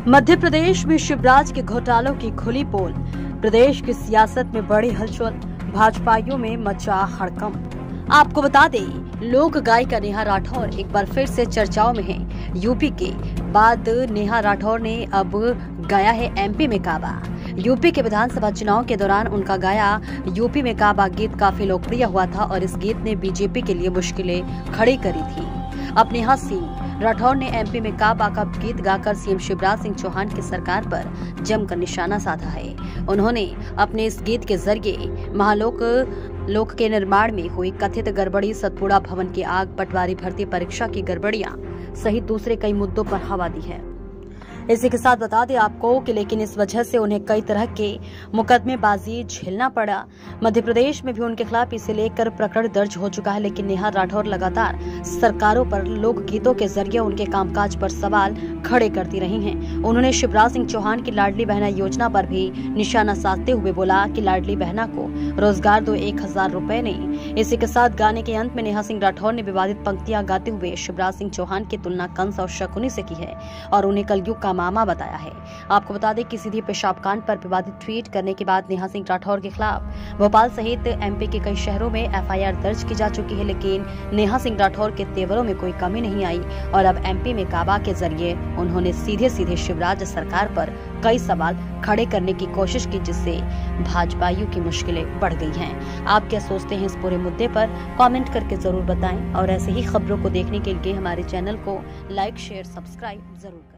मध्य प्रदेश में शिवराज के घोटालों की खुली पोल। प्रदेश की सियासत में बड़ी हलचल, भाजपाइयों में मचा हड़कंप। आपको बता दें, लोक गायिका नेहा राठौर एक बार फिर से चर्चाओं में है। यूपी के बाद नेहा राठौर ने अब गाया है एमपी में काबा। यूपी के विधानसभा चुनाव के दौरान उनका गाया यूपी में काबा गीत काफी लोकप्रिय हुआ था और इस गीत ने बीजेपी के लिए मुश्किलें खड़ी करी थी। अब नेहा सिंह राठौर ने एमपी में काबा का गीत गाकर सीएम शिवराज सिंह चौहान की सरकार पर जमकर निशाना साधा है। उन्होंने अपने इस गीत के जरिए महालोक के निर्माण में हुई कथित गड़बड़ी, सतपुड़ा भवन की आग, पटवारी भर्ती परीक्षा की गड़बड़ियां सहित दूसरे कई मुद्दों पर हवा दी है। इसी के साथ बता दें आपको कि लेकिन इस वजह से उन्हें कई तरह के मुकदमेबाजी झेलना पड़ा। मध्य प्रदेश में भी उनके खिलाफ इसे लेकर प्रकरण दर्ज हो चुका है, लेकिन नेहा राठौर लगातार सरकारों पर लोकगीतों के जरिए उनके कामकाज पर सवाल खड़े करती रही हैं। उन्होंने शिवराज सिंह चौहान की लाडली बहना योजना पर भी निशाना साधते हुए बोला कि लाडली बहना को रोजगार दो, 1000 रुपए नहीं। इसी के साथ गाने के अंत में नेहा सिंह राठौर ने विवादित पंक्तियां गाते हुए शिवराज सिंह चौहान की तुलना कंस और शकुनी से की है और उन्हें कलयुग का मामा बताया है। आपको बता दें कि सीधे पेशाब कांड पर विवादित ट्वीट करने के बाद नेहा सिंह राठौर के खिलाफ भोपाल सहित एमपी के कई शहरों में एफआईआर दर्ज की जा चुकी है, लेकिन नेहा सिंह राठौर के तेवरों में कोई कमी नहीं आई और अब एमपी में काबा के जरिए उन्होंने सीधे शिवराज सरकार पर कई सवाल खड़े करने की कोशिश की, जिससे भाजपाइयों की मुश्किलें बढ़ गई हैं। आप क्या सोचते हैं इस पूरे मुद्दे पर? कमेंट करके जरूर बताएं और ऐसे ही खबरों को देखने के लिए हमारे चैनल को लाइक, शेयर, सब्सक्राइब जरूर करें।